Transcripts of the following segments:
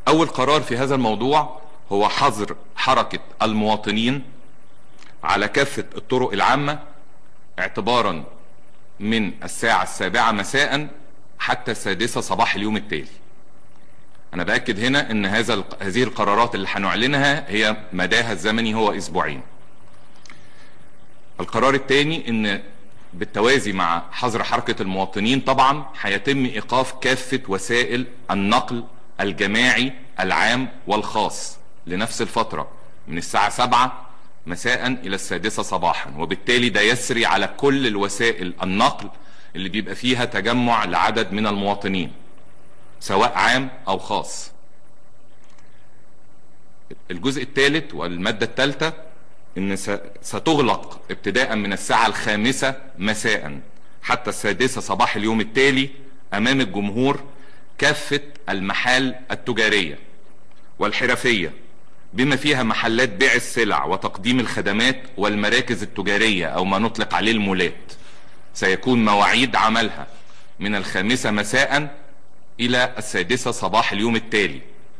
اول قرار في هذا الموضوع هو حظر حركة المواطنين على كافة الطرق العامة اعتبارا من الساعة 7 مساء حتى 6 صباح اليوم التالي. انا باكد هنا ان هذه القرارات اللي هنعلنها هي مداها الزمني هو اسبوعين. القرار الثاني ان بالتوازي مع حظر حركة المواطنين طبعا هيتم ايقاف كافة وسائل النقل الجماعي العام والخاص لنفس الفترة من الساعة 7 مساء الى 6 صباحا، وبالتالي ده يسري على كل الوسائل النقل اللي بيبقى فيها تجمع لعدد من المواطنين سواء عام او خاص. الجزء الثالث والمادة الثالثة ان ستغلق ابتداء من الساعة 5 مساء حتى 6 صباح اليوم التالي امام الجمهور كافة المحال التجارية والحرفية بما فيها محلات بيع السلع وتقديم الخدمات والمراكز التجارية او ما نطلق عليه المولات. سيكون مواعيد عملها من 5 مساء الى 6 صباح اليوم التالي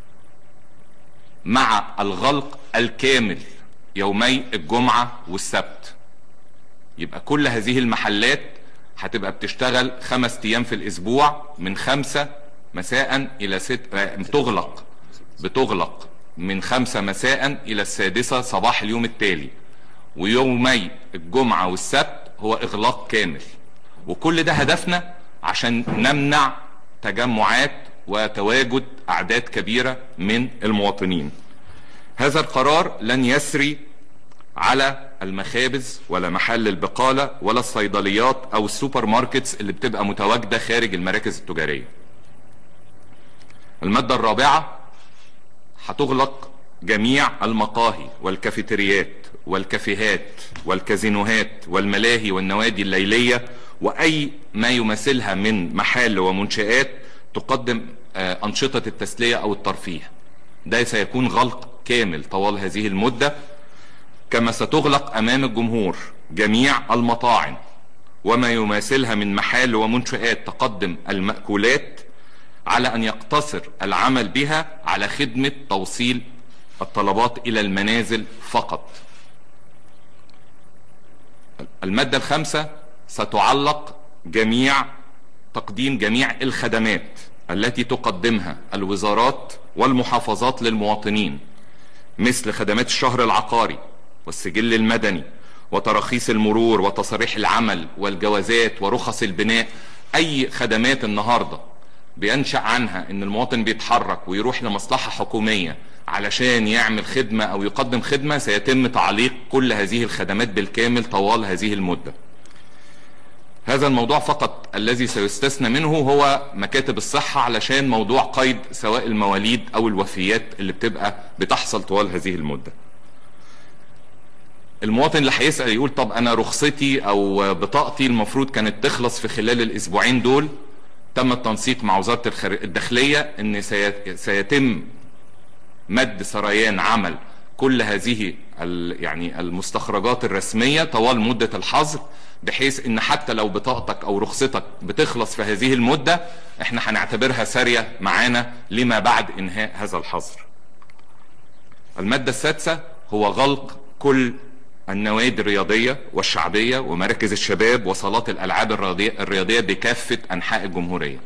مع الغلق الكامل يومي الجمعة والسبت. يبقى كل هذه المحلات هتبقى بتشتغل 5 ايام في الاسبوع من 5 مساء الى 6، بتغلق من 5 مساء الى 6 صباح اليوم التالي، ويومي الجمعة والسبت هو اغلاق كامل. وكل ده هدفنا عشان نمنع تجمعات وتواجد اعداد كبيرة من المواطنين. هذا القرار لن يسري على المخابز ولا محل البقالة ولا الصيدليات او السوبر ماركتس اللي بتبقى متواجدة خارج المراكز التجارية. المادة الرابعة هتغلق جميع المقاهي والكافيتريات والكافيهات والكازينوهات والملاهي والنوادي الليلية واي ما يمثلها من محال ومنشآت تقدم انشطة التسلية او الترفيه. ده سيكون غلق كامل طوال هذه المدة. كما ستغلق امام الجمهور جميع المطاعم وما يماثلها من محال ومنشآت تقدم المأكولات على ان يقتصر العمل بها على خدمة توصيل الطلبات الى المنازل فقط. المادة الخامسة ستعلق تقديم جميع الخدمات التي تقدمها الوزارات والمحافظات للمواطنين مثل خدمات الشهر العقاري والسجل المدني وتراخيص المرور وتصاريح العمل والجوازات ورخص البناء. اي خدمات النهاردة بينشأ عنها ان المواطن بيتحرك ويروح لمصلحة حكومية علشان يعمل خدمة او يقدم خدمة سيتم تعليق كل هذه الخدمات بالكامل طوال هذه المدة. هذا الموضوع فقط الذي سيستثنى منه هو مكاتب الصحة علشان موضوع قيد سواء المواليد او الوفيات اللي بتبقى بتحصل طوال هذه المدة. المواطن اللي هيسأل يقول طب انا رخصتي او بطاقتي المفروض كانت تخلص في خلال الاسبوعين دول. تم التنسيق مع وزارة الداخلية ان سيتم مد سريان عمل كل هذه يعني المستخرجات الرسمية طوال مدة الحظر، بحيث ان حتى لو بطاقتك او رخصتك بتخلص في هذه المدة احنا هنعتبرها سارية معانا لما بعد انهاء هذا الحظر. المادة السادسة هو غلق كل النوادي الرياضية والشعبية ومراكز الشباب وصالات الالعاب الرياضية بكافة انحاء الجمهورية.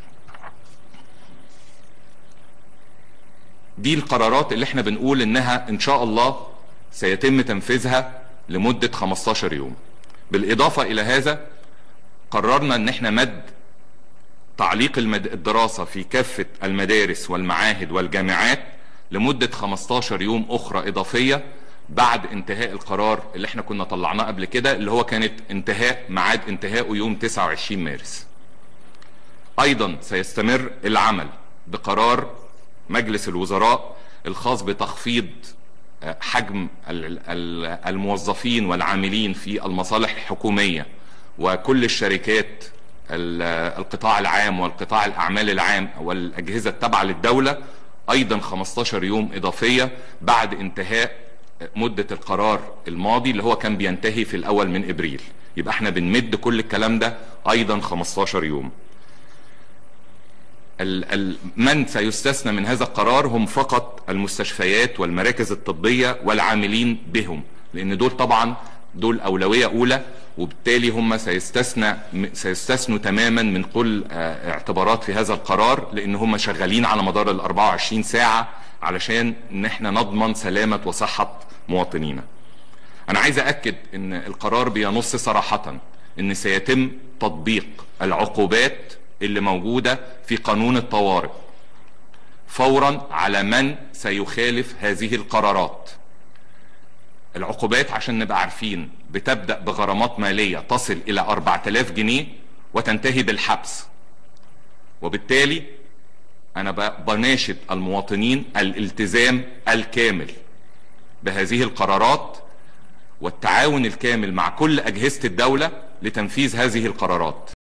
دي القرارات اللي احنا بنقول انها ان شاء الله سيتم تنفيذها لمدة 15 يوم. بالاضافة الى هذا قررنا ان احنا مد تعليق الدراسة في كافة المدارس والمعاهد والجامعات لمدة 15 يوم اخرى اضافية بعد انتهاء القرار اللي احنا كنا طلعناه قبل كده اللي هو كانت ميعاد انتهاءه يوم 29 مارس. ايضا سيستمر العمل بقرار مجلس الوزراء الخاص بتخفيض حجم الموظفين والعاملين في المصالح الحكومية وكل الشركات القطاع العام والقطاع الأعمال العام والأجهزة التابعة للدولة أيضا 15 يوم إضافية بعد انتهاء مدة القرار الماضي اللي هو كان بينتهي في الأول من إبريل. يبقى احنا بنمد كل الكلام ده أيضا 15 يوم. من سيستثنى من هذا القرار هم فقط المستشفيات والمراكز الطبية والعاملين بهم، لأن دول طبعا دول أولوية أولى، وبالتالي هم سيستثنوا تماما من كل اعتبارات في هذا القرار، لأن هم شغالين على مدار ال 24 ساعة علشان ان احنا نضمن سلامة وصحة مواطنينا. انا عايز اكد ان القرار بينص صراحة ان سيتم تطبيق العقوبات اللي موجودة في قانون الطوارئ فورا على من سيخالف هذه القرارات. العقوبات عشان نبقى عارفين بتبدأ بغرامات مالية تصل الى 4000 جنيه وتنتهي بالحبس، وبالتالي انا بناشد المواطنين الالتزام الكامل بهذه القرارات والتعاون الكامل مع كل اجهزة الدولة لتنفيذ هذه القرارات.